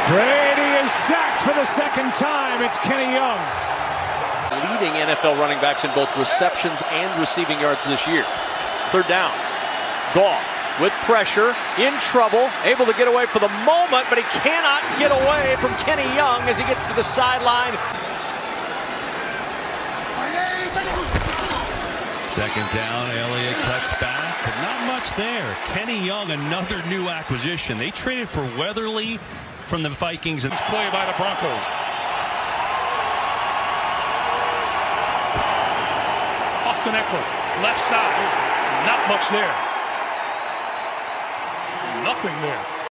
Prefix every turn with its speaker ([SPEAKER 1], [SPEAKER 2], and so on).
[SPEAKER 1] Brady is sacked for the second time. It's Kenny Young.
[SPEAKER 2] Leading NFL running backs in both receptions and receiving yards this year. Third down. Goff with pressure, in trouble, able to get away for the moment, but he cannot get away from Kenny Young as he gets to the sideline.
[SPEAKER 3] Second down, Elliott cuts back, but not much there. Kenny Young, another new acquisition. They traded for Weatherly from the Vikings.
[SPEAKER 1] Play by the Broncos. Austin Eckler, left side. Not much there. Nothing there.